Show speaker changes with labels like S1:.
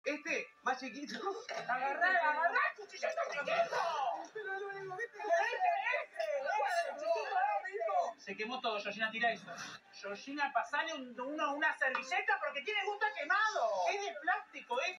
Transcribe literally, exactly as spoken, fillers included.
S1: Este, más chiquito.
S2: ¡Agarrá, agarrá! ¡Cuchillo está chiquito!
S1: Pero lo único que te...
S2: ¡Este, este! ¡Este, chiquito! Se quemó todo, Georgina, tira eso. Georgina, pasale un, una, una servilleta porque tiene gusto a quemado. Es de plástico esto.